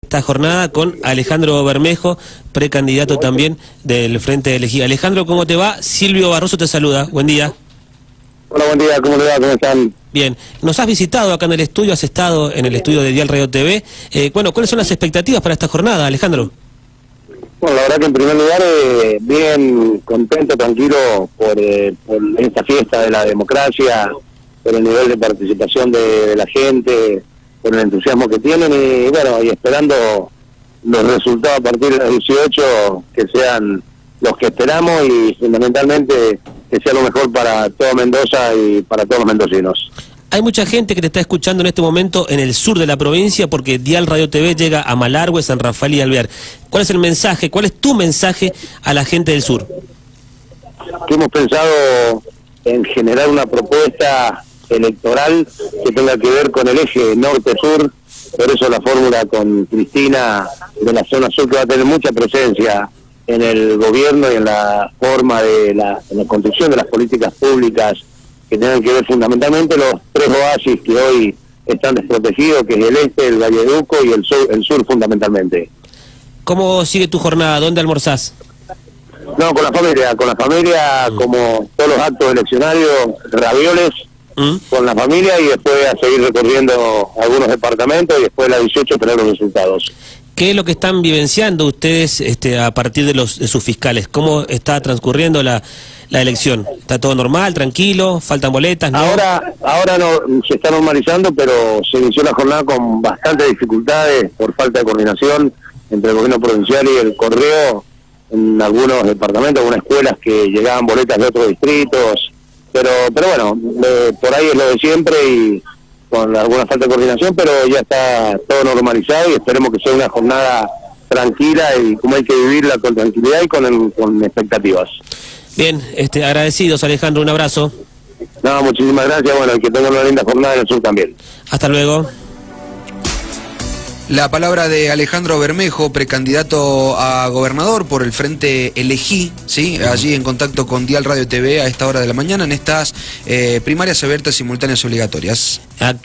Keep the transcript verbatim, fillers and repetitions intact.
esta jornada con Alejandro Bermejo, precandidato también del Frente Elegí. Alejandro, ¿cómo te va? Silvio Barroso te saluda. Buen día. Hola, buen día. ¿Cómo le va? ¿Cómo están? Bien. Nos has visitado acá en el estudio, has estado en el estudio de Dial Radio T V. Eh, bueno, ¿cuáles son las expectativas para esta jornada, Alejandro? Bueno, la verdad que en primer lugar, eh, bien contento, tranquilo por, eh, por esta fiesta de la democracia, por el nivel de participación de, de la gente, por el entusiasmo que tienen y bueno, y esperando los resultados a partir de las dieciocho que sean los que esperamos y fundamentalmente que sea lo mejor para toda Mendoza y para todos los mendocinos. Hay mucha gente que te está escuchando en este momento en el sur de la provincia porque Dial Radio T V llega a Malargüe, San Rafael y Alvear. ¿Cuál es el mensaje, cuál es tu mensaje a la gente del sur? Que hemos pensado en generar una propuesta electoral que tenga que ver con el eje norte-sur, por eso la fórmula con Cristina de la zona sur, que va a tener mucha presencia en el gobierno y en la forma de la, en la construcción de las políticas públicas que tengan que ver fundamentalmente los tres oasis que hoy están desprotegidos, que es el este, el Valleduco y el sur, el sur fundamentalmente. ¿Cómo sigue tu jornada? ¿Dónde almorzás? No, con la familia, con la familia, mm. como todos los actos eleccionarios, ravioles, ¿Mm? con la familia y después a seguir recorriendo algunos departamentos y después de la dieciocho tener los resultados. ¿Qué es lo que están vivenciando ustedes este, a partir de, los, de sus fiscales? ¿Cómo está transcurriendo la, la elección? ¿Está todo normal, tranquilo? ¿Faltan boletas? ¿No? Ahora, ahora no se está normalizando, pero se inició la jornada con bastantes dificultades por falta de coordinación entre el gobierno provincial y el correo en algunos departamentos, algunas escuelas que llegaban boletas de otros distritos, pero pero bueno, eh, por ahí es lo de siempre y con alguna falta de coordinación, pero ya está todo normalizado y esperemos que sea una jornada tranquila y como hay que vivirla con tranquilidad y con, con expectativas. Bien, este, agradecidos, Alejandro, un abrazo. No, muchísimas gracias, bueno, y que tengan una linda jornada en el sur también. Hasta luego. La palabra de Alejandro Bermejo, precandidato a gobernador por el Frente Elegí, ¿sí? Allí en contacto con Dial Radio T V a esta hora de la mañana en estas eh, primarias abiertas simultáneas obligatorias.